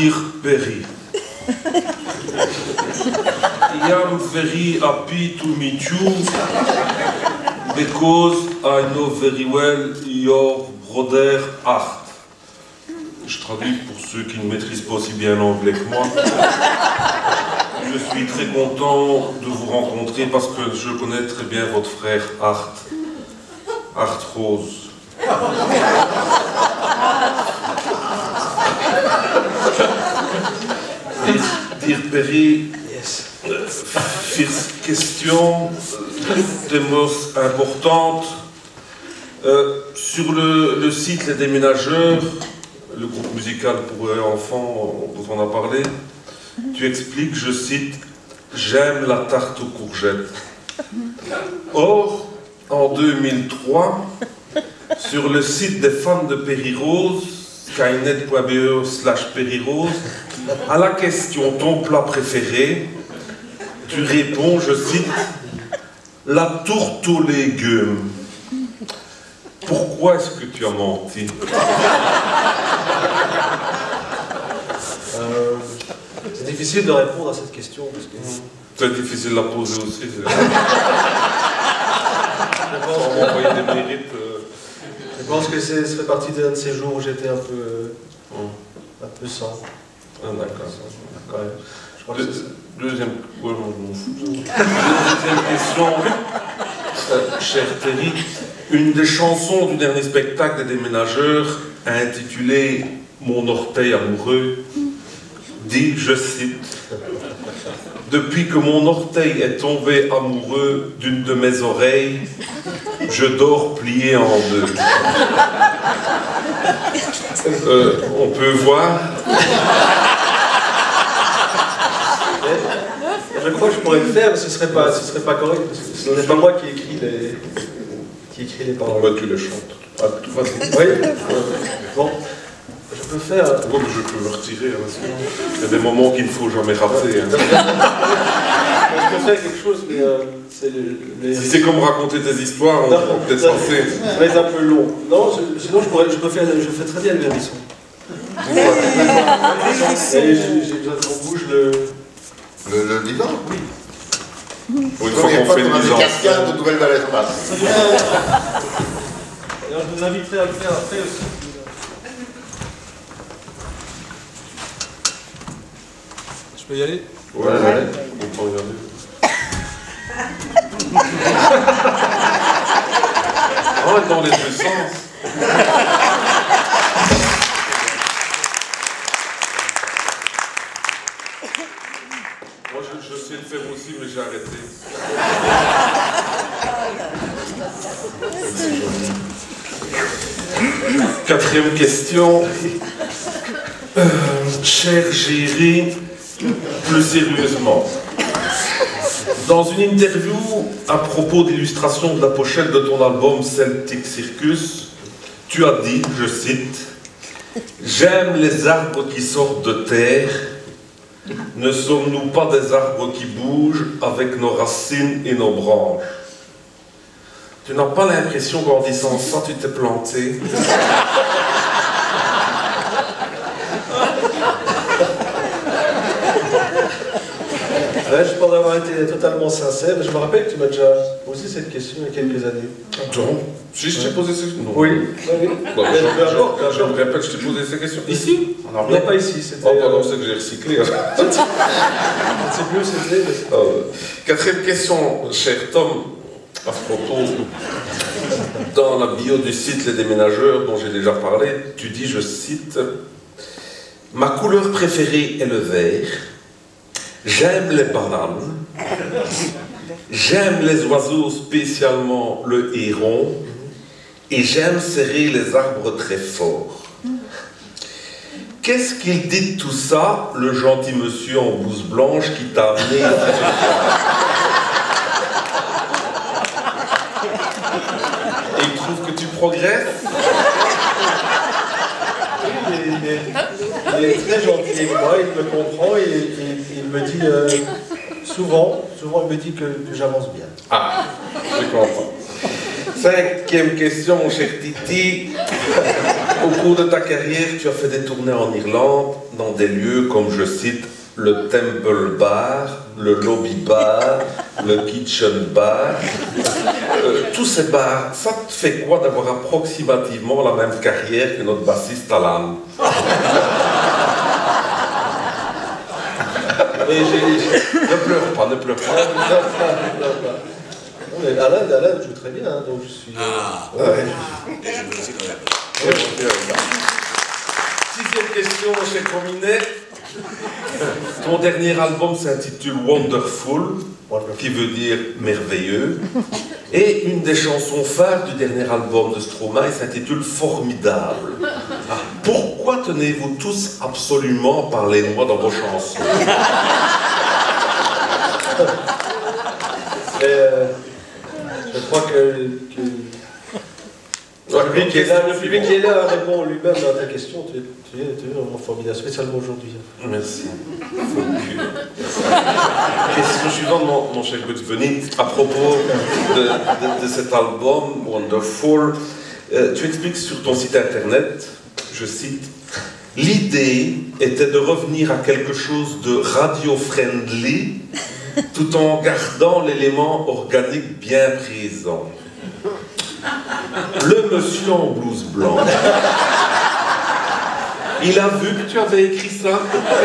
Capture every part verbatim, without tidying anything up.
Dear Perry, I am very happy to meet you because I know very well your brother Art. Je traduis pour ceux qui ne maîtrisent pas aussi bien l'anglais que moi. Je suis très content de vous rencontrer parce que je connais très bien votre frère Art. Art Rose. Dear Perry, Yes. first question, the most importante. Euh, sur le, le site Les Déménageurs, le groupe musical pour enfants dont on a parlé, tu expliques, je cite, « J'aime la tarte aux courgettes ». Or, en deux mille trois, sur le site des fans de Perry Rose, skynet point b e slash Perry Rose, à la question « Ton plat préféré ?», tu réponds, je cite, « La tourte aux légumes ». Pourquoi est-ce que tu as menti? Euh, c'est difficile de répondre à cette question parce que... C'est difficile de la poser aussi. Je pense, Sans m'envoyer des mérites. Euh... je pense que ce fait partie d'un de ces jours où j'étais un peu... Euh, hum. un peu sans. Ah, d'accord. Quand même. Je crois De, que c'est... deuxième... Ouais, non, je m'en fous. Deuxième question, euh, cher Terry. Une des chansons du dernier spectacle des Déménageurs, intitulée « Mon orteil amoureux », dit, je cite, « Depuis que mon orteil est tombé amoureux d'une de mes oreilles, je dors plié en deux. » euh, On peut voir. Je crois que je pourrais le faire, mais ce serait pas, ce serait pas correct parce que ce n'est pas moi qui écris les, qui écris les paroles. Bah, tu les chantes. Ah, vas-y. Oui. Bon, je peux faire. Pourquoi que je peux me retirer hein, parce que il y a des moments qu'il ne faut jamais rater. Hein. Je peux faire quelque chose, mais euh, c'est les. les... Si c'est comme raconter des histoires, on Non, est peut-être ça- censé. Ça va être un peu long. Non, je- sinon je pourrais, je peux faire, je fais très bien le vermisson. Et j'ai j'ai besoin qu'on bouge le. Le, le divan, oui. Pour une fois Première qu'on fois fait qu'on une a mise des en cascades de nouvelles dans l'espace. Alors je vous inviterai à le faire après aussi. Je peux y aller? Ouais, ouais. On peut regarder. Oh, dans les deux sens. Moi, je, je sais le faire aussi, mais j'ai arrêté. Quatrième question. Euh, cher Géry, plus sérieusement. Dans une interview à propos d'illustration de la pochette de ton album Celtic Circus, tu as dit, je cite, « J'aime les arbres qui sortent de terre. Ne sommes-nous pas des arbres qui bougent avec nos racines et nos branches ?» Tu n'as pas l'impression qu'en disant ça, tu t'es planté? Ouais, je pense avoir été totalement sincère, mais je me rappelle que tu m'as déjà posé cette question il y a quelques années. Attends, si je t'ai posé ces questions. Oui. oui. Bon, Mais je, peu importe, peu je, je me importe. répète, je t'ai posé ces questions. Ici? En Non, pas ici, c'était. Oh, pardon, euh, c'est que j'ai recyclé. Je ne sais plus où c'était. mais- Euh, quatrième question, cher Tom, à ce propos, dans la bio du site Les Déménageurs, dont j'ai déjà parlé, tu dis, je cite, « Ma couleur préférée est le vert, j'aime les bananes, j'aime les oiseaux, spécialement le héron, et j'aime serrer les arbres très fort. » Qu'est-ce qu'il dit de tout ça, le gentil monsieur en blouse blanche qui t'a amené et il trouve que tu progresses? Il est, il est- il est très gentil avec moi, il me comprend et, et- et il me dit euh, souvent, souvent il me dit que, que j'avance bien. Ah, je comprends. Cinquième question, mon cher Titi. Au cours de ta carrière, tu as fait des tournées en Irlande, dans des lieux comme, je cite, le Temple Bar, le Lobby Bar, le Kitchen Bar. Euh, tous ces bars, ça te fait quoi d'avoir approximativement la même carrière que notre bassiste Alan? Et j'ai... Ne pleure pas, ne pleure pas. Non, non, non, non. Non, mais Alain, Alain joue très bien, hein, donc je suis... Ah, euh, ouais. et je veux aussi quand même. Sixième question, mon cher Rominet. Ton dernier album s'intitule Wonderful, qui veut dire merveilleux. Et une des chansons phares du dernier album de Stromae s'intitule Formidable. Ah, pourquoi tenez-vous tous absolument parlez-moi dans vos chansons? Et, euh, je crois que, que le public qui est là, le public qui est là répond lui-même à ta question. Tu es, tu es, tu es vraiment formidable, spécialement aujourd'hui. Merci. Question suivante, mon, mon cher Bugs Bunny, à propos de, de, de cet album Wonderful. Euh, tu expliques sur ton site internet, je cite, l'idée était de revenir à quelque chose de radio-friendly tout en gardant l'élément organique bien présent. Le monsieur en blouse blanche, il a vu que tu avais écrit ça?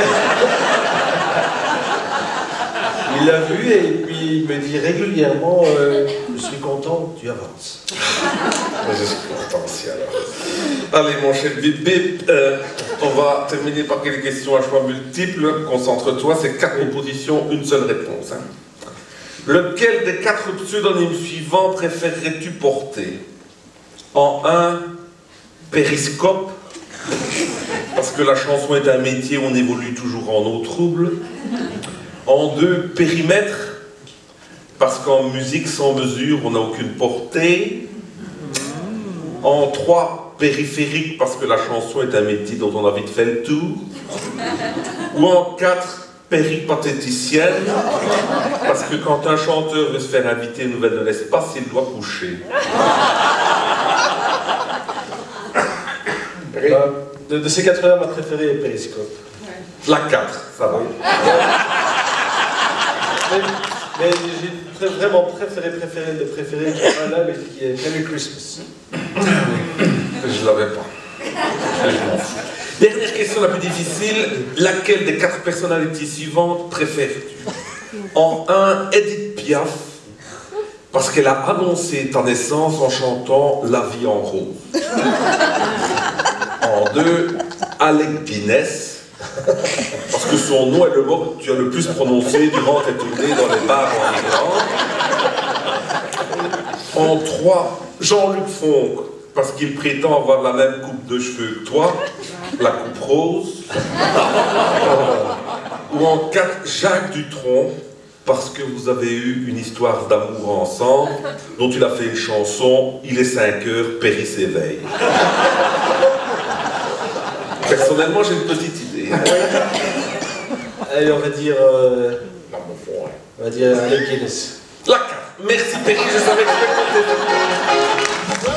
Il l'a vu et puis il me dit régulièrement euh, je suis content, tu avances. Je suis content aussi alors. Allez mon cher Bip Bip, euh, on va terminer par quelques questions à choix multiples. Concentre-toi, c'est quatre propositions, une seule réponse. Hein. Lequel des quatre pseudonymes suivants préférerais-tu porter? En un, Périscope, parce que la chanson est un métier où on évolue toujours en eau trouble. En deux, Périmètre, parce qu'en musique sans mesure, on n'a aucune portée. En trois, Périphérique, parce que la chanson est un métier dont on a vite fait le tour. Ou en quatre, Péripatéticienne, parce que quand un chanteur veut se faire inviter aux nouvelles de l'espace, il doit coucher. De, de ces quatre-là, ma préférée est Périscope. La quatre, ça va. Mais, mais j'ai vraiment préféré, préféré, de préféré qui est là, mais qui est Merry Christmas. Je l'avais pas. Je m'en fous. Dernière question la plus difficile. Laquelle des quatre personnalités suivantes préfères-tu? En un, Edith Piaf, parce qu'elle a annoncé ta naissance en chantant La vie en rose. En deux, Alec Guinness, parce que son nom est le mot que tu as le plus prononcé durant tes tournées dans les bars en Irlande. En trois, Jean-Luc Fonck, parce qu'il prétend avoir la même coupe de cheveux que toi, la coupe rose. Ou en quatre, Jacques Dutronc, parce que vous avez eu une histoire d'amour ensemble, dont il a fait une chanson, il est cinq heures, Péri s'éveille. Personnellement, j'ai une petite idée. Allez, on va dire... Euh, on va dire Alec Guinness. La quatre. Merci Péri, je savais que je vais compter.